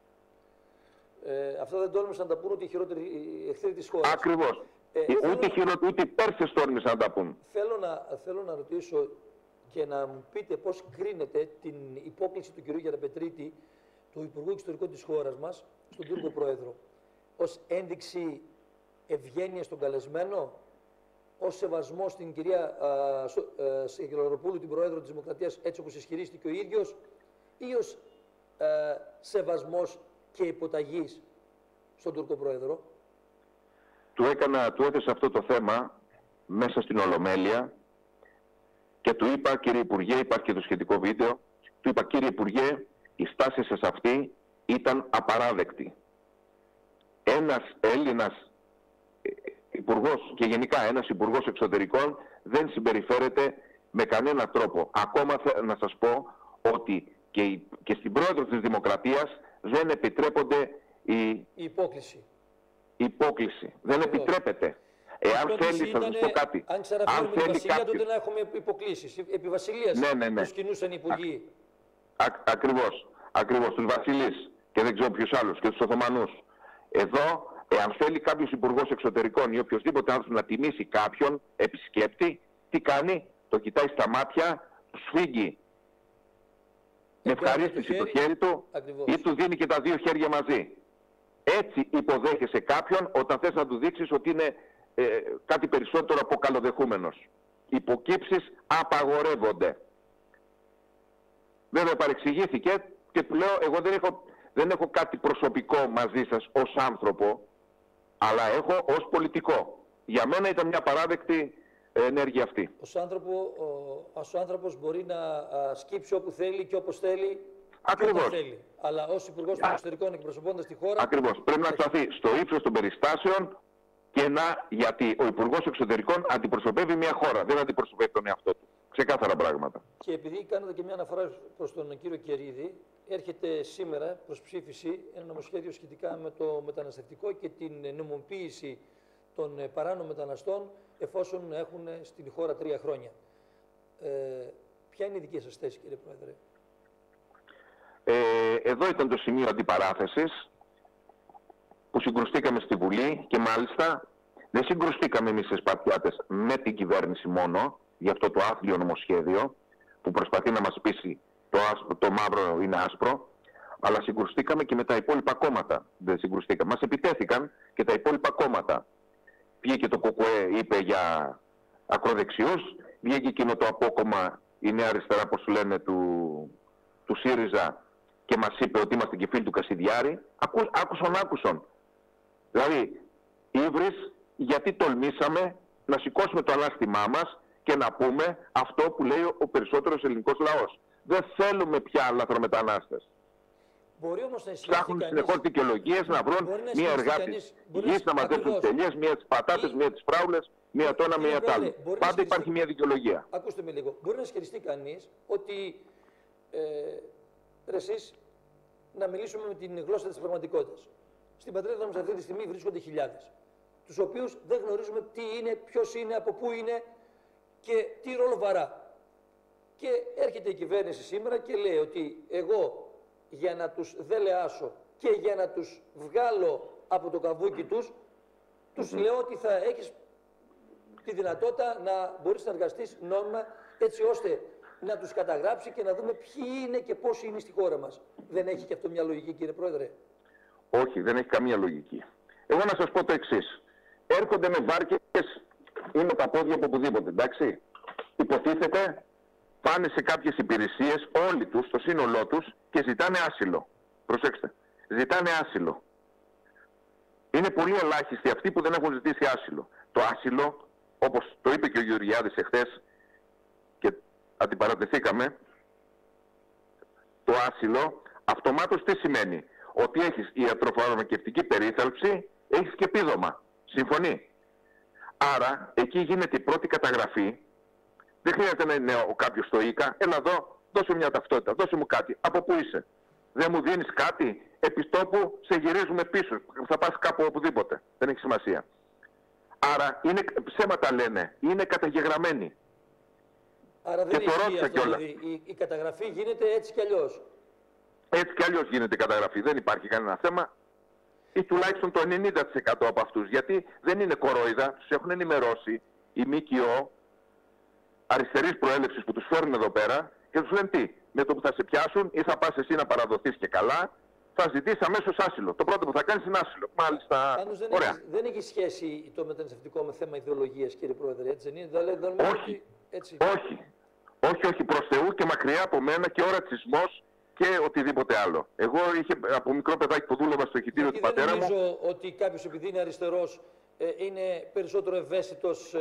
Αυτά δεν τόλμησαν να τα πούν ούτε οι χειρότεροι εχθροί της χώρας. Ακριβώς. Ούτε οι Πέρσες τόλμησαν να τα πούν. Θέλω να ρωτήσω και να μου πείτε πώς κρίνετε την υπόκληση του κ. Γεραπετρίτη, του Υπουργού Εξωτερικών της χώρας μας, στον Τούρκο Πρόεδρο, ως ένδειξη ευγένεια στον καλεσμένο, ως σεβασμό στην κυρία Σεγγελοροπούλου, την Πρόεδρο της Δημοκρατίας, έτσι όπως ισχυρίστηκε ο ίδιος, ή ως σεβασμός και υποταγής στον Τούρκο Πρόεδρο? Του έθεσα αυτό το θέμα μέσα στην Ολομέλεια και του είπα, κύριε Υπουργέ, υπάρχει και το σχετικό βίντεο, του είπα, κύριε Υπουργέ, η στάση σας αυτή ήταν απαράδεκτη. Ένας Έλληνας υπουργός και γενικά ένας υπουργός εξωτερικών δεν συμπεριφέρεται με κανένα τρόπο. Ακόμα να σας πω ότι και στην Πρόεδρο της Δημοκρατίας δεν επιτρέπονται η υπόκληση. Δεν επιτρέπεται. Εάν θέλει, θα σας πω κάτι. Αν ξαναφέρουμε τη Βασιλεία, τότε να έχουμε υποκλήσεις. Επί Βασιλείας τους κινούσαν οι υπουργοί. Ακριβώς, τους βασιλείς και δεν ξέρω ποιους άλλους και τους Οθωμανούς. Εδώ, εάν θέλει κάποιος υπουργός εξωτερικών ή οποιοδήποτε άνθρωπος να τιμήσει κάποιον επισκέπτη, τι κάνει? Το κοιτάει στα μάτια, του σφίγγει με ευχαρίστηση το χέρι του ή του δίνει και τα δύο χέρια μαζί. Έτσι υποδέχεσαι κάποιον όταν θες να του δείξεις ότι είναι κάτι περισσότερο από καλοδεχούμενος. Υποκύψεις απαγορεύονται. Βέβαια παρεξηγήθηκε και του λέω, εγώ δεν έχω κάτι προσωπικό μαζί σας ως άνθρωπο, αλλά έχω ως πολιτικό. Για μένα ήταν μια παράδεκτη ενέργεια αυτή. Ο άνθρωπος μπορεί να σκύψει όπου θέλει και όπως θέλει. Ακριβώς. Θέλει. Αλλά ως Υπουργός των Εξωτερικών εκπροσωπώντας τη χώρα... Ακριβώς. Πρέπει να σταθεί στο ύψος των περιστάσεων και γιατί ο Υπουργός Εξωτερικών αντιπροσωπεύει μια χώρα, δεν αντιπροσωπεύει τον εαυτό του. Ξεκάθαρα πράγματα. Και επειδή κάνετε και μια αναφορά προς τον κύριο Κερίδη, έρχεται σήμερα προς ψήφιση ένα νομοσχέδιο σχετικά με το μεταναστευτικό και την νομοποίηση των παράνομων μεταναστών εφόσον έχουν στην χώρα 3 χρόνια. Ποια είναι η δική σας θέση, κύριε Πρόεδρε? Εδώ ήταν το σημείο αντιπαράθεσης που συγκρουστήκαμε στη Βουλή και μάλιστα δεν συγκρουστήκαμε εμείς οι Σπαρτιάτες με την κυβέρνηση μόνο για αυτό το άθλιο νομοσχέδιο που προσπαθεί να μας πείσει το μαύρο είναι άσπρο, αλλά συγκρουστήκαμε και με τα υπόλοιπα κόμματα. Δεν συγκρουστήκαμε. Μας επιτέθηκαν και τα υπόλοιπα κόμματα. Βγήκε το ΚΚΕ, είπε για ακροδεξιούς, βγήκε εκείνο το απόκομμα, η Νέα Αριστερά, όπως λένε, του ΣΥΡΙΖΑ και μας είπε ότι είμαστε και φίλοι του Κασιδιάρη. Άκουσον. Δηλαδή, ύβρις, γιατί τολμήσαμε να σηκώσουμε το ανάστημά μας και να πούμε αυτό που λέει ο περισσότερος ελληνικός λαός. Δεν θέλουμε πια λαθρομετανάστες. Μπορεί όμως να Ψάχνουν συνεχώς δικαιολογίες να βρουν μία εργάτη γης, να μαζέψουν τις τελείες, μία τις πατάτες, μία τις φράουλες, μία το ένα, μία το άλλο. Πάντα υπάρχει μία δικαιολογία. Ακούστε με λίγο. Μπορεί να ισχυριστεί κανείς ότι εσείς να μιλήσουμε με την γλώσσα της πραγματικότητας. Στην πατρίδα μας αυτή τη στιγμή βρίσκονται χιλιάδες, τους οποίους δεν γνωρίζουμε τι είναι, ποιος είναι, από πού είναι και τι ρόλο βαρά. Και έρχεται η κυβέρνηση σήμερα και λέει ότι εγώ για να τους δελεάσω και για να τους βγάλω από το καβούκι τους λέω ότι θα έχεις τη δυνατότητα να μπορείς να εργαστείς νόμιμα έτσι ώστε να τους καταγράψει και να δούμε ποιοι είναι και πόσοι είναι στη χώρα μας. Δεν έχει και αυτό μια λογική, κύριε Πρόεδρε? Όχι, δεν έχει καμία λογική. Εγώ να σας πω το εξής. Έρχονται με βάρκες ή με τα πόδια από οπουδήποτε, εντάξει. Υποτίθεται πάνε σε κάποιες υπηρεσίες, όλοι τους, στο σύνολό τους, και ζητάνε άσυλο. Προσέξτε, ζητάνε άσυλο. Είναι πολύ ελάχιστοι αυτοί που δεν έχουν ζητήσει άσυλο. Το άσυλο, όπως το είπε και ο Γεωργιάδης εχθές και αντιπαρατεθήκαμε, το άσυλο αυτομάτως τι σημαίνει? Ότι έχεις ιατροφαρμακευτική περίθαλψη, έχεις και επίδομα. Συμφωνεί? Άρα, εκεί γίνεται η πρώτη καταγραφή. Δεν χρειάζεται να είναι κάποιος στο ΙΚΑ. Έλα εδώ, δώσε μια ταυτότητα, δώσε μου κάτι. Από πού είσαι? Δεν μου δίνεις κάτι? Επί τόπου σε γυρίζουμε πίσω. Θα πας κάπου οπουδήποτε. Δεν έχει σημασία. Άρα, ψέματα λένε. Είναι καταγεγραμμένοι. Άρα δεν ισχύει αυτό, δηλαδή, η καταγραφή γίνεται έτσι κι αλλιώς. Έτσι κι αλλιώς γίνεται η καταγραφή. Δεν υπάρχει κανένα θέμα. Ή τουλάχιστον το 90% από αυτούς. Γιατί δεν είναι κορόιδα. Τους έχουν ενημερώσει οι ΜΚΟ αριστερής προέλευσης που τους φέρνουν εδώ πέρα και τους λένε τι? Με το που θα σε πιάσουν ή θα πας εσύ να παραδοθείς και καλά, θα ζητήσεις αμέσως άσυλο. Το πρώτο που θα κάνεις είναι άσυλο. Μάλιστα. Πάντως δεν έχει σχέση το μεταναστευτικό με θέμα ιδεολογίας, κύριε Πρόεδρε, έτσι δεν είναι? Όχι. Έτσι. Όχι, προς Θεού και μακριά από μένα και ο ρατσισμός και οτιδήποτε άλλο. Εγώ από μικρό παιδάκι που δούλευα στο ηχητήριο του πατέρα μου. Δεν νομίζω ότι κάποιος επειδή είναι αριστερός είναι περισσότερο ευαίσθητος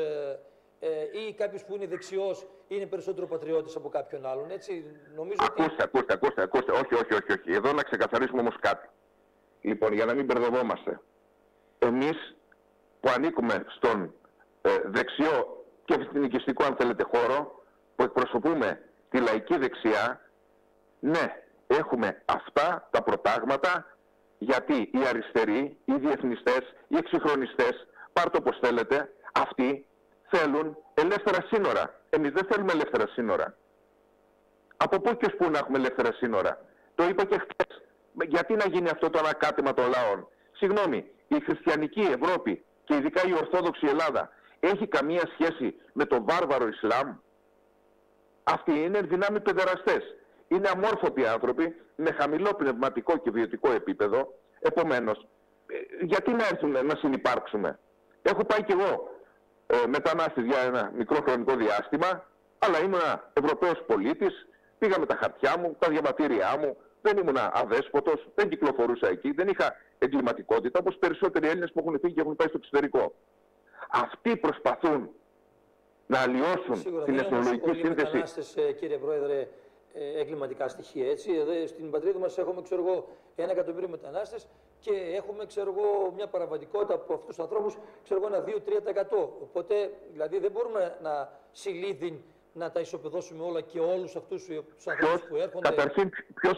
ή κάποιος που είναι δεξιός είναι περισσότερο πατριώτης από κάποιον άλλον, έτσι? Νομίζω ακούστε. Όχι. Εδώ να ξεκαθαρίσουμε όμως κάτι. Λοιπόν, για να μην μπερδευόμαστε. Εμείς που ανήκουμε στον δεξιό και εθνικιστικό, αν θέλετε, χώρο, που εκπροσωπούμε τη λαϊκή δεξιά, ναι, έχουμε αυτά τα προτάγματα, γιατί οι αριστεροί, οι διεθνιστές, οι εξυγχρονιστές, πάρτε όπως θέλετε, αυτοί θέλουν ελεύθερα σύνορα. Εμείς δεν θέλουμε ελεύθερα σύνορα. Από πού και ως πού να έχουμε ελεύθερα σύνορα? Το είπα και χθες. Γιατί να γίνει αυτό το ανακάτεμα των λαών? Συγγνώμη, η χριστιανική Ευρώπη και ειδικά η Ορθόδοξη Ελλάδα έχει καμία σχέση με το βάρβαρο Ισλάμ? Αυτοί είναι δυνάμει παιδεραστές. Είναι αμόρφωτοι άνθρωποι με χαμηλό πνευματικό και βιωτικό επίπεδο. Επομένως, γιατί να έρθουμε να συνυπάρξουμε? Έχω πάει κι εγώ μετανάστης για ένα μικρό χρονικό διάστημα, αλλά ήμουν Ευρωπαίος πολίτης, πήγα με τα χαρτιά μου, τα διαβατήριά μου, δεν ήμουν αδέσποτος, δεν κυκλοφορούσα εκεί, δεν είχα εγκληματικότητα, όπως περισσότεροι Έλληνες που έχουν φύγει και έχουν πάει στο εξωτερικό. Αυτοί προσπαθούν να αλλοιώσουν την εθνολογική σύνθεση. Οι μετανάστες, κύριε Πρόεδρε, εγκληματικά στοιχεία, έτσι. Εδώ στην πατρίδα μας έχουμε, 1 εκατομμύριο μετανάστες και έχουμε, μια παραβατικότητα από αυτούς τους ανθρώπους, ένα 2-3%. Οπότε, δηλαδή, δεν μπορούμε να συλλήδιν να τα ισοπεδώσουμε όλα και όλους αυτούς τους ανθρώπους που έρχονται. Καταρχήν, ποιος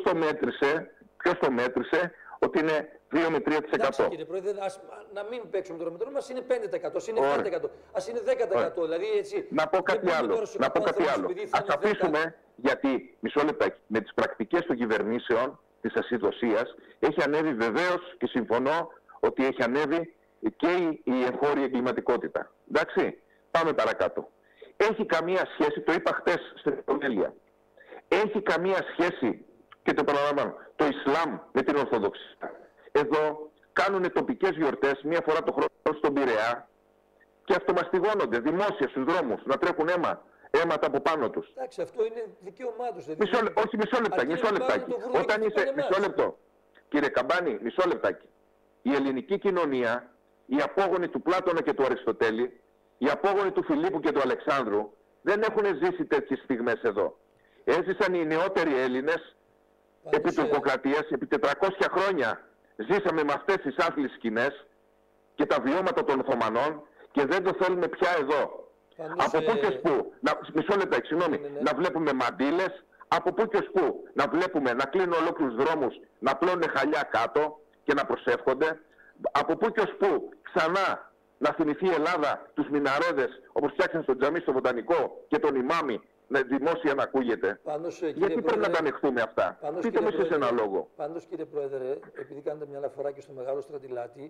το μέτρησε ότι είναι 2 με 3%. Εντάξει, κύριε Πρόεδρε, να μην παίξουμε τώρα με το νόμο, ας είναι 5%, ας είναι 7%, ας είναι 10%. Δηλαδή, έτσι, να πω κάτι άλλο. Ας αφήσουμε, γιατί, μισό λεπτάκι, με τις πρακτικές των κυβερνήσεων της ασυδοσίας έχει ανέβει βεβαίως και συμφωνώ ότι έχει ανέβει και η εγχώρια εγκληματικότητα. Εντάξει, πάμε παρακάτω. Έχει καμία σχέση, το είπα χτες στην Ολομέλεια, έχει καμία σχέση, και το παραλαμβάνω, το Ισλάμ με την Ορθοδοξία? Εδώ κάνουν τοπικές γιορτές μία φορά το χρόνο στον Πειραιά και αυτομαστιγώνονται δημόσια στους δρόμους, να τρέχουν αίματα από πάνω τους. Εντάξει, αυτό είναι δικαίωμά τους. Όχι, μισό λεπτάκι. Όταν είσαι, μισό λεπτό. Κύριε Καμπάνη, μισό λεπτάκι. Η ελληνική κοινωνία, οι απόγονοι του Πλάτωνα και του Αριστοτέλη, οι απόγονοι του Φιλίππου και του Αλεξάνδρου, δεν έχουν ζήσει τέτοιες στιγμές εδώ. Έζησαν οι νεότεροι Έλληνες επί τουρκοκρατίας, επί 400 χρόνια. Ζήσαμε με αυτές τις άθλιες σκηνές και τα βιώματα των Οθωμανών και δεν το θέλουμε πια εδώ. Από πού και ως πού, μισό λεπτά, συγγνώμη, να βλέπουμε μαντήλες, από πού και ως πού να βλέπουμε να κλείνουν ολόκληρους δρόμους, να πλώνουν χαλιά κάτω και να προσεύχονται, από πού και ως πού ξανά να θυμηθεί η Ελλάδα τους μιναρέδες όπως φτιάξαν στο τζαμί στο Βοτανικό και τον ημάμι δημόσια να ακούγεται. Γιατί πρέπει να τα ανεχθούμε αυτά? Πείτε μου εσείς ένα λόγο. Πάντως, κύριε Πρόεδρε, επειδή κάνετε μια αναφορά και στο Μεγάλο Στρατιλάτη,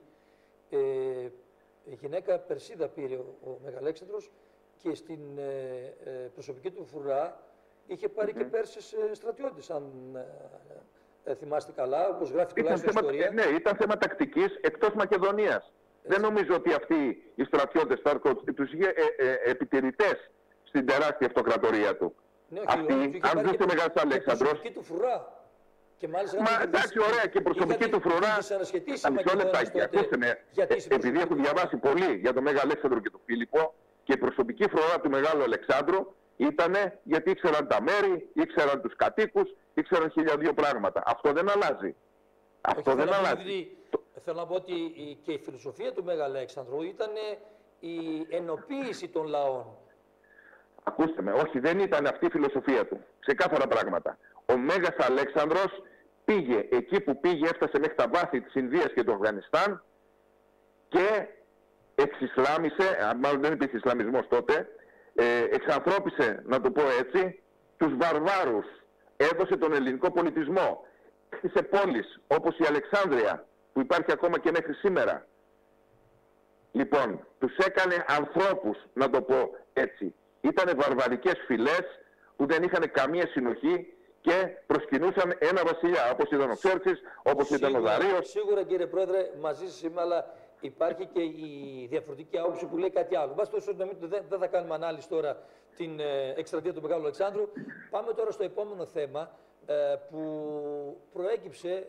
η γυναίκα Περσίδα πήρε ο Μεγαλέξανδρος και στην προσωπική του φρουρά είχε πάρει και Πέρσες στρατιώτες, αν θυμάστε καλά, όπως γράφει τουλάχιστον η ιστορία. Ναι, ήταν θέμα τακτικής εκτός Μακεδονίας. Δεν νομίζω ότι αυτοί οι στρατιώτες τους είχε επιτηρητές στην τεράστια αυτοκρατορία του. Ναι, αυτοί, αν δείτε ο Μεγάλος Αλέξανδρος... προσωπική του φρουρά. Και μάλιστα εντάξει, ωραία, και η προσωπική του φρουρά... Μισό λεπτάκι, ακούστε με. Επειδή έχω διαβάσει πολύ για τον Μέγα Αλέξανδρο και τον Φίλιππο, και η προσωπική φρουρά του Μεγάλου Αλεξάνδρου ήτανε γιατί ήξεραν τα μέρη, ήξεραν τους κατοίκους, ήξεραν 1002 πράγματα. Αυτό δεν αλλάζει. Αυτό δεν αλλάζει. Θέλω να πω ότι και η φιλοσοφία του Μέγα Αλέξανδρου ήταν η ενοποίηση των λαών. Ακούστε με, όχι, δεν ήταν αυτή η φιλοσοφία του. Ξεκάθαρα πράγματα. Ο Μέγας Αλέξανδρος πήγε εκεί που πήγε, έφτασε μέχρι τα βάθη της Ινδίας και του Αφγανιστάν και εξισλάμισε, μάλλον δεν υπήρχε Ισλαμισμός τότε, εξανθρώπισε, να το πω έτσι, τους βαρβάρους. Έδωσε τον ελληνικό πολιτισμό. Χτίσε πόλεις όπως η Αλεξάνδρεια, που υπάρχει ακόμα και μέχρι σήμερα. Λοιπόν, τους έκανε ανθρώπους, να το πω έτσι. Ήτανε βαρβαρικές φυλές που δεν είχαν καμία συνοχή και προσκυνούσαν ένα βασιλιά, όπως ήταν ο Ξέρξης, όπως ήταν ο Δαρείος. Σίγουρα, κύριε Πρόεδρε, μαζί σας είμαι, αλλά υπάρχει και η διαφορετική άποψη που λέει κάτι άλλο. Βάσει τόσο δεν θα κάνουμε ανάλυση τώρα την εκστρατεία του Μεγάλου Αλεξάνδρου. Πάμε τώρα στο επόμενο θέμα που προέκυψε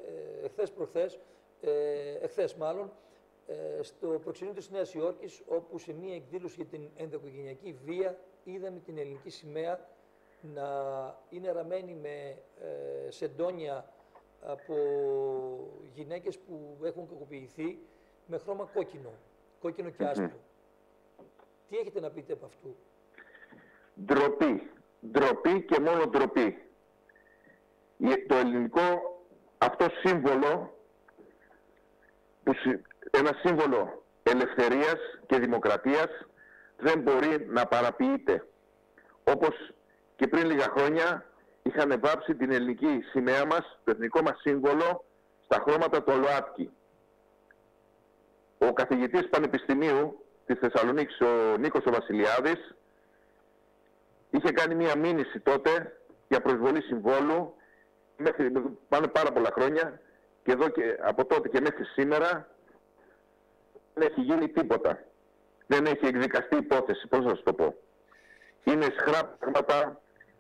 εχθές μάλλον, στο προξενείο της Νέας Υόρκης, όπου σε μία εκδήλωση για την ενδοοικογενειακή βία είδαμε την ελληνική σημαία να είναι ραμμένη με σεντόνια από γυναίκες που έχουν κακοποιηθεί με χρώμα κόκκινο και άσπρο. Τι έχετε να πείτε από αυτού? Ντροπή. Ντροπή και μόνο ντροπή. Το ελληνικό αυτό σύμβολο, ένα σύμβολο ελευθερίας και δημοκρατίας, δεν μπορεί να παραποιείται. Όπως και πριν λίγα χρόνια είχαν βάψει την ελληνική σημαία μας, το εθνικό μας σύμβολο, στα χρώματα του ΛΟΑΤΚΙ. Ο καθηγητής Πανεπιστημίου της Θεσσαλονίκης, ο Νίκος ο Βασιλιάδης, είχε κάνει μία μήνυση τότε για προσβολή συμβόλου, πάνε πάρα πολλά χρόνια, και εδώ και από τότε και μέχρι σήμερα δεν έχει γίνει τίποτα. Δεν έχει εκδικαστεί υπόθεση, πώς να σας το πω. Είναι σχρά πράγματα,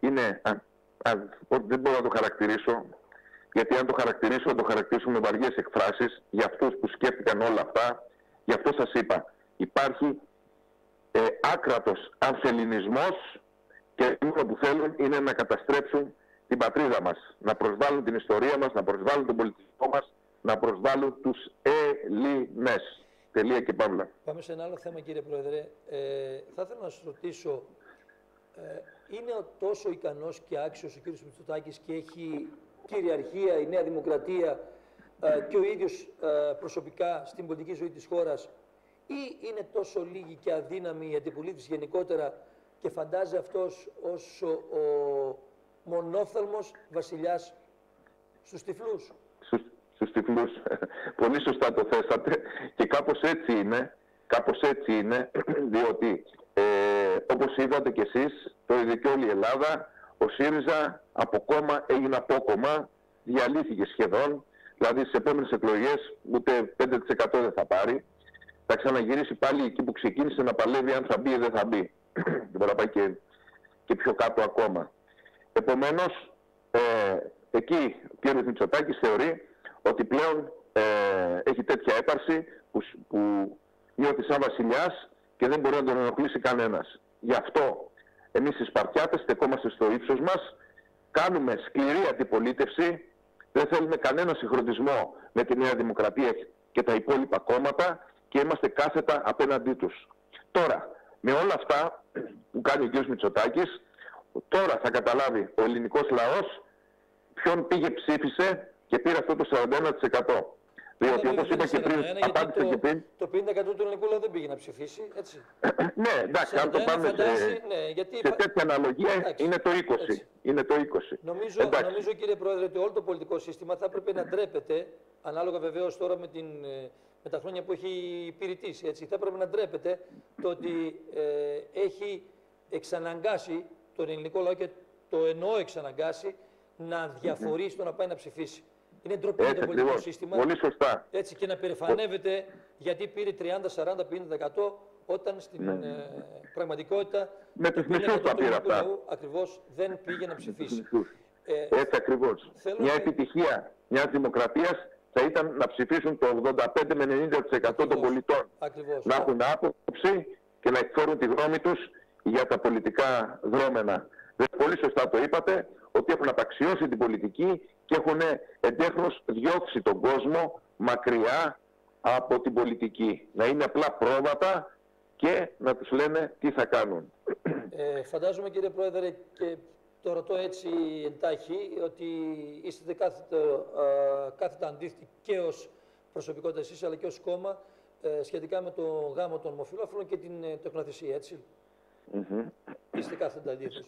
δεν μπορώ να το χαρακτηρίσω, γιατί αν το χαρακτηρίσω, θα το χαρακτηρίσω με βαριές εκφράσεις για αυτούς που σκέφτηκαν όλα αυτά. Γι' αυτό σας είπα, υπάρχει άκρατος ανθελληνισμός και μόνο που θέλουν είναι να καταστρέψουν την πατρίδα μας, να προσβάλλουν την ιστορία μας, να προσβάλλουν τον πολιτισμό μας, να προσβάλλουν τους Έλληνες. Τελεία και παύλα. Πάμε σε ένα άλλο θέμα, κύριε Πρόεδρε. Θα ήθελα να σας ρωτήσω, είναι τόσο ικανός και άξιος ο κύριος Μητσοτάκης και έχει κυριαρχία η Νέα Δημοκρατία και ο ίδιος προσωπικά στην πολιτική ζωή της χώρας, ή είναι τόσο λίγη και αδύναμη η αντιπολίτευση γενικότερα και φαντάζει αυτός ως ο μονόφθαλμος βασιλιάς στους τυφλούς? Στους τυφλούς. Πολύ σωστά το θέσατε και κάπως έτσι είναι, διότι όπως είδατε κι εσείς, το είδε και όλη η Ελλάδα, ο ΣΥΡΙΖΑ από κόμμα έγινε απόκομμα, διαλύθηκε σχεδόν, δηλαδή στις επόμενες εκλογές ούτε 5% δεν θα πάρει, θα ξαναγυρίσει πάλι εκεί που ξεκίνησε να παλεύει αν θα μπει ή δεν θα μπει. Δεν μπορεί να πάει και πιο κάτω ακόμα. Επομένως, εκεί ο κ. Μητσοτάκης θεωρεί ότι πλέον έχει τέτοια έπαρση που νιώθει σαν βασιλιάς και δεν μπορεί να τον ενοχλήσει κανένας. Γι' αυτό εμείς οι Σπαρτιάτες στεκόμαστε στο ύψος μας, κάνουμε σκληρή αντιπολίτευση, δεν θέλουμε κανένα συγχρονισμό με τη Νέα Δημοκρατία και τα υπόλοιπα κόμματα και είμαστε κάθετα απέναντί τους. Τώρα, με όλα αυτά που κάνει ο κ. Μητσοτάκης, τώρα θα καταλάβει ο ελληνικός λαός ποιον πήγε ψήφισε και πήρε αυτό το 41%. Διότι όπως είπα και πριν, απάντησα και πριν... Το 50% του ελληνικού λαού δεν πήγε να ψηφίσει, έτσι. Ναι, εντάξει, αν το πάμε σε τέτοια αναλογία είναι το 20. Είναι το 20. Νομίζω, κύριε Πρόεδρε, ότι όλο το πολιτικό σύστημα θα έπρεπε να ντρέπεται, ανάλογα βεβαίως τώρα με τα χρόνια που έχει υπηρετήσει, έτσι, θα έπρεπε να ντρέπεται το ότι έχει εξαναγκάσει τον ελληνικό λαό, και το εννοώ εξαναγκάσει, να διαφορεί στο να πάει να ψηφίσει. Είναι ντροπή για το πολιτικό σύστημα. Πολύ σωστά. Έτσι, και να περηφανεύεται γιατί πήρε 30, 40, 50% όταν στην πραγματικότητα με τους μισούς τα πήρα αυτά. Ακριβώς δεν πήγε να ψηφίσει. Έτσι ακριβώς. Μια επιτυχία μιας δημοκρατίας θα ήταν να ψηφίσουν το 85 με 90% των πολιτών. Ακριβώς. Να έχουν άποψη και να εκφέρουν τη γνώμη τους για τα πολιτικά δρόμενα. Πολύ σωστά το είπατε, ότι έχουν απαξιώσει την πολιτική και έχουν εντέχνως διώξει τον κόσμο μακριά από την πολιτική. Να είναι απλά πρόβατα και να τους λένε τι θα κάνουν. Φαντάζομαι, κύριε Πρόεδρε, και το ρωτώ έτσι εντάχει, ότι είστε κάθετα αντίθετοι και ως προσωπικότητα εσείς, αλλά και ως κόμμα, σχετικά με το γάμο των ομοφυλόφιλων και την τεκνοθεσία, έτσι. Είστε κάθετα αντίθετοι.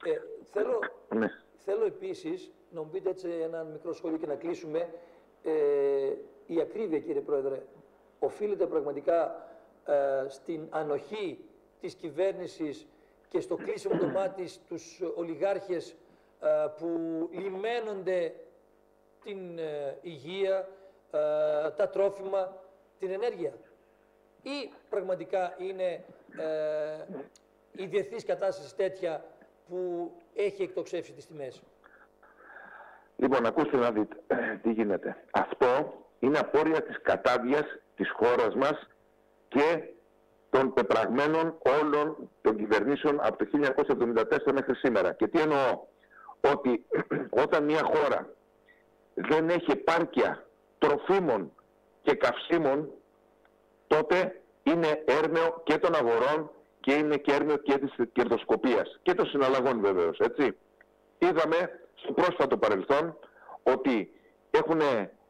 Θέλω επίσης να μου πείτε έτσι ένα μικρό σχόλιο και να κλείσουμε. Η ακρίβεια, κύριε Πρόεδρε, οφείλεται πραγματικά στην ανοχή της κυβέρνησης και στο κλείσιμο το μάτι στους ολιγάρχες που λιμένονται την υγεία, τα τρόφιμα, την ενέργεια, ή πραγματικά είναι η διεθνής κατάσταση τέτοια που έχει εκτοξεύσει τις τιμές? Λοιπόν, ακούστε να δείτε τι γίνεται. Αυτό είναι απόρρια της κατάδειας της χώρας μας και των πεπραγμένων όλων των κυβερνήσεων από το 1974 μέχρι σήμερα. Και τι εννοώ? Ότι όταν μια χώρα δεν έχει επάρκεια τροφίμων και καυσίμων, τότε είναι έρμεο και των αγορών και είναι και έρμεο και της κερδοσκοπίας και των συναλλαγών βεβαίως, έτσι. Είδαμε στο πρόσφατο παρελθόν ότι έχουν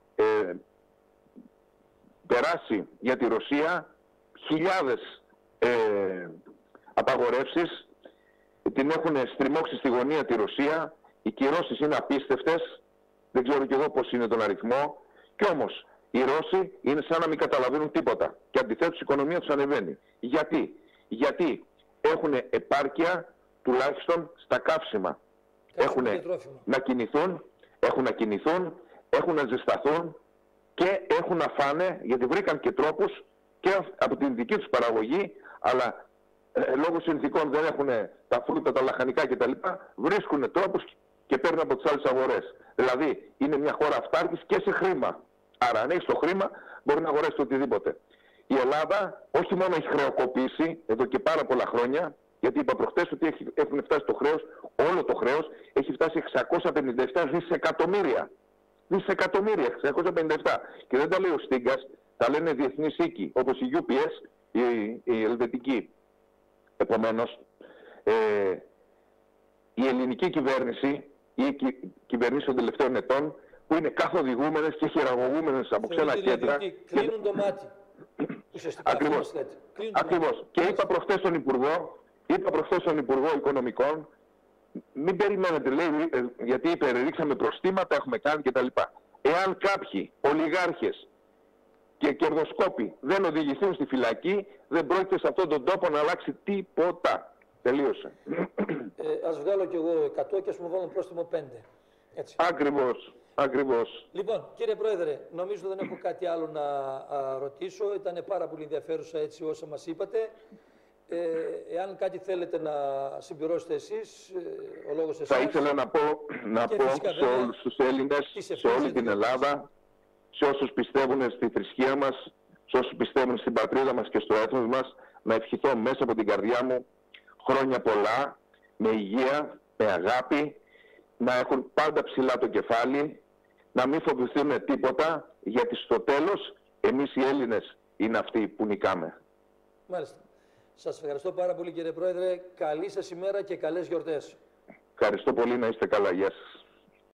περάσει για τη Ρωσία χιλιάδες απαγορεύσεις, την έχουν στριμώξει στη γωνία τη Ρωσία, οι κυρώσεις είναι απίστευτες, δεν ξέρω κι εγώ πώς είναι τον αριθμό, κι όμως οι Ρώσοι είναι σαν να μην καταλαβαίνουν τίποτα και αντιθέτως η οικονομία τους ανεβαίνει. Γιατί έχουν επάρκεια τουλάχιστον στα καύσιμα. Έχουν να κινηθούν, έχουν να ζεσταθούν και έχουν να φάνε, γιατί βρήκαν και τρόπους και από την δική τους παραγωγή, αλλά λόγω συνθηκών δεν έχουν τα φρούτα, τα λαχανικά κτλ. Βρίσκουν τρόπους και παίρνουν από τις άλλες αγορές. Δηλαδή είναι μια χώρα αυτάρκης και σε χρήμα. Άρα αν έχεις το χρήμα μπορεί να αγοράσει οτιδήποτε. Η Ελλάδα όχι μόνο έχει χρεοκοπήσει εδώ και πάρα πολλά χρόνια, γιατί είπα προχτές ότι έχουν φτάσει το χρέος, όλο το χρέος έχει φτάσει 657 δισεκατομμύρια. Δισεκατομμύρια, 657. Και δεν τα λέει ο Στίγκας, τα λένε διεθνείς οίκοι, όπως η UPS, η ελβετική. Επομένως, η ελληνική κυβέρνηση, οι κυβερνήσεις των τελευταίων ετών, που είναι καθοδηγούμενες και χειραγωγούμενες από ξένα κέντρα. Κλείνουν το μάτι. Ακριβώς. Και είπα προχθές στον Υπουργό Οικονομικών, μην περιμένετε, λέει, γιατί ρίξαμε προστήματα, έχουμε κάνει κτλ. Εάν κάποιοι ολιγάρχες και κερδοσκόποι δεν οδηγηθούν στη φυλακή, δεν πρόκειται σε αυτόν τον τόπο να αλλάξει τίποτα. Τελείωσε. Ας βγάλω κι εγώ 100 και ας μου βάλω πρόστιμο 5. Έτσι. Ακριβώς. Λοιπόν, κύριε Πρόεδρε, νομίζω δεν έχω κάτι άλλο να ρωτήσω. Ήταν πάρα πολύ ενδιαφέρουσα έτσι όσα μας είπατε. Εάν κάτι θέλετε να συμπληρώσετε εσείς, ο λόγος εσάς. Θα ήθελα να πω σε όλους τους Έλληνες, σε όλη την Ελλάδα, σε όσους πιστεύουν στη θρησκεία μας, σε όσους πιστεύουν στην πατρίδα μας και στο έθνος μας, να ευχηθώ μέσα από την καρδιά μου χρόνια πολλά, με υγεία, με αγάπη να έχουν πάντα ψηλά το κεφάλι, να μην φοβηθούν τίποτα, γιατί στο τέλος εμείς οι Έλληνες είναι αυτοί που νικάμε. Μάλιστα. Σας ευχαριστώ πάρα πολύ, κύριε Πρόεδρε. Καλή σας ημέρα και καλές γιορτές. Ευχαριστώ πολύ, να είστε καλά. Γεια σας.